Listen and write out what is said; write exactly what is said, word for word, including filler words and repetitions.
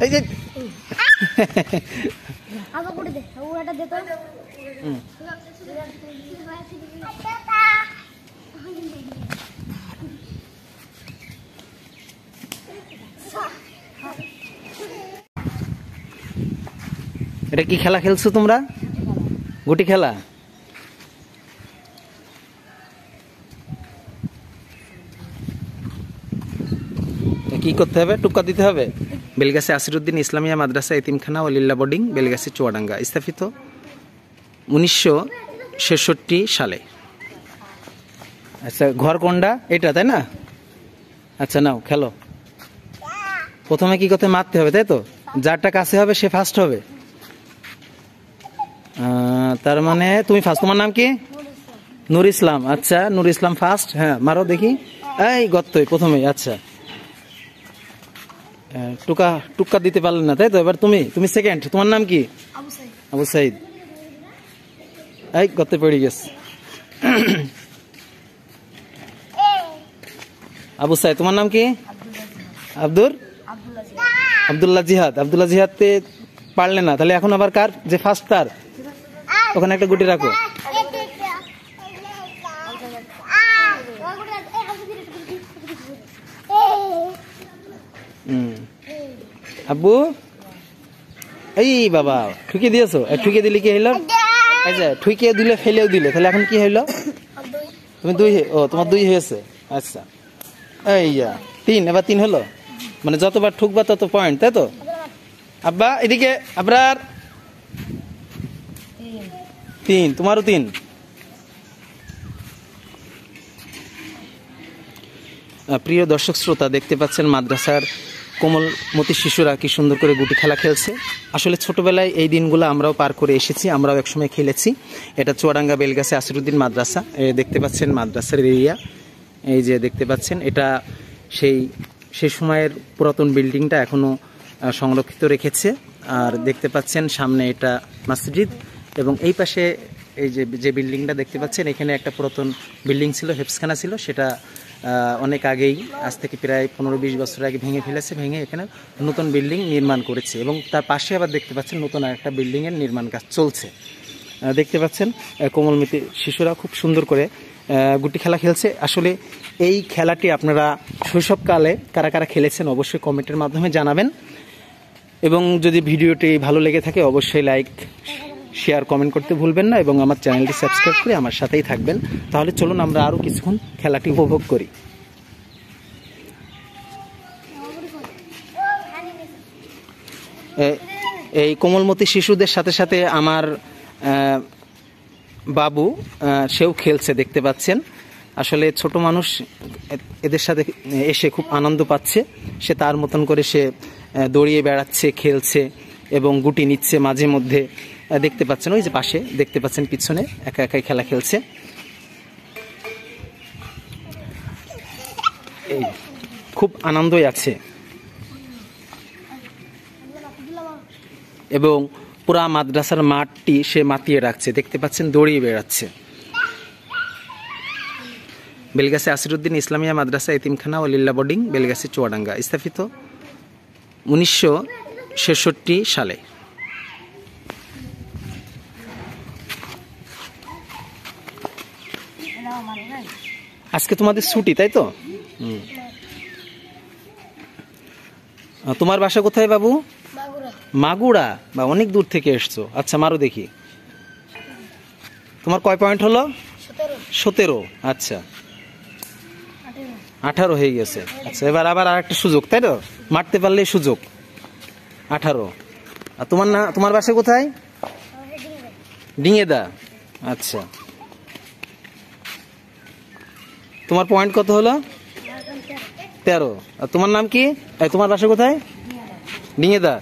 এই যে আগে করে দে ওটা দে তো হুম এটা কি খেলা খেলছো তোমরা? গুটি খেলা। কি করতে হবে? টুকা দিতে হবে। বেলগাছি আসিরুদ্দিন ইসলামিয়া মাদ্রাসা এতিমখানা ও লিল্লা বোর্ডিং, বেলগাছি চুয়াডাঙ্গা, স্থাপিত উনিশশো ছেষট্টি সালে। আচ্ছা, ঘর কোনটা? এটা, তাই না? আচ্ছা, নাও খেলো। প্রথমে কি করতে? মারতে হবে, তাই তো? যারটা কাছে হবে সে ফার্স্ট হবে। তার মানে তুমি ফার্স্ট। তোমার নাম কি? নূর ইসলাম। আচ্ছা, নূর ইসলাম ফার্স্ট। হ্যাঁ, মারো দেখি। এই গর্তই প্রথমেই। আচ্ছা, টুকা টুকা দিতে পারলেন না, তাই তো? এবার তুমি তুমি সেকেন্ড। তোমার নাম কি? আবু সাইদ। এই গর্তে পড়ে গেছে। আবু সাইদ। তোমার নাম কি? আব্দুর আব্দুল্লাহ জিহাদ। আব্দুল্লাহ জিহাদ পারলে না, তাহলে এখন আবার কার যে ফার্স্ট তার ওখানে একটা গুটি রাখো। আব্বু, এই বাবা ঠুকে দিয়েছো। ঠুকে দিলে কি হইলো? আচ্ছা, ঠুকে দিলে ফেলেও দিলে, তাহলে এখন কি হইলো? তুমি দুই। ও, তোমার দুই হয়েছে। আচ্ছা, এই তিন। এবার তিন হলো, মানে যতবার ঠুকবা তত পয়েন্ট, তাই তো? আব্বা এদিকে। আবরার তিন। তোমারও তিন। প্রিয় দর্শক শ্রোতা, দেখতে পাচ্ছেন মাদ্রাসার কোমলমতি শিশুরা কি সুন্দর করে গুটি খেলা খেলছে। আসলে ছোটবেলায় এই দিনগুলো আমরাও পার করে এসেছি, আমরাও একসময় খেলেছি। এটা চুয়াডাঙ্গা বেলগাছি আসিরুদ্দিন মাদ্রাসা। দেখতে পাচ্ছেন মাদ্রাসার এরিয়া, এই যে দেখতে পাচ্ছেন, এটা সেই সেই সময়ের পুরাতন বিল্ডিংটা এখনো সংরক্ষিত রেখেছে। আর দেখতে পাচ্ছেন সামনে এটা মসজিদ, এবং এই পাশে এই যে যে বিল্ডিংটা দেখতে পাচ্ছেন, এখানে একটা পুরাতন বিল্ডিং ছিল, হেফসখানা ছিল। সেটা অনেক আগেই, আজ থেকে প্রায় পনেরো বিশ বছর আগে ভেঙে ফেলেছে। ভেঙে এখানে নতুন বিল্ডিং নির্মাণ করেছে, এবং তার পাশে আবার দেখতে পাচ্ছেন নতুন আরেকটা বিল্ডিংয়ের নির্মাণ কাজ চলছে। দেখতে পাচ্ছেন কোমলমতি শিশুরা খুব সুন্দর করে গুটি খেলা খেলছে। আসলে এই খেলাটি আপনারা শৈশবকালে কারা কারা খেলেছেন অবশ্যই কমেন্টের মাধ্যমে জানাবেন, এবং যদি ভিডিওটি ভালো লেগে থাকে অবশ্যই লাইক, শেয়ার, কমেন্ট করতে ভুলবেন না, এবং আমার চ্যানেলটি সাবস্ক্রাইব করে আমার সাথেই থাকবেন। তাহলে চলুন আমরা আরও কিছুক্ষণ খেলাটি উপভোগ করি। এই কোমলমতি শিশুদের সাথে সাথে আমার বাবু সেও খেলছে, দেখতে পাচ্ছেন। আসলে ছোট মানুষ এদের সাথে এসে খুব আনন্দ পাচ্ছে। সে তার মতন করে সে দৌড়িয়ে বেড়াচ্ছে, খেলছে, এবং গুটি নিচ্ছে মাঝে মধ্যে। দেখতে পাচ্ছেন ওই যে পাশে দেখতে পাচ্ছেন পিছনে একা একাই খেলা খেলছে। এই খুব আনন্দই আছে, এবং পুরা মাদ্রাসার মাঠটি সে মাতিয়ে রাখছে। দেখতে পাচ্ছেন দৌড়িয়ে বেড়াচ্ছে। বেলগাছি আসিরুদ্দিন ইসলামিয়া মাদ্রাসা এতিমখানা ও লিল্লা বোর্ডিং, বেলগাছি চুয়াডাঙ্গা, স্থাপিত উনিশশো ছেষট্টি সালে। আজকে তোমাদের ছুটি, তাই তো? তোমার বাসা কোথায় বাবু? মাগুরা। বা অনেক দূর থেকে এসছো। আচ্ছা, মারো দেখি। তোমার কয় পয়েন্ট হলো? সতেরো। আচ্ছা, আঠারো হয়ে গেছে। আচ্ছা, এবার আবার আর একটা সুযোগ, তাই তো? মারতে পারলেই সুযোগ। আঠারো। আর তোমার না, তোমার বাসা কোথায়? ডিঙেদা। আচ্ছা, তোমার পয়েন্ট কত হলো? তেরো। আর তোমার নাম কি? তোমার বাসা কোথায়? ডিঙেদা।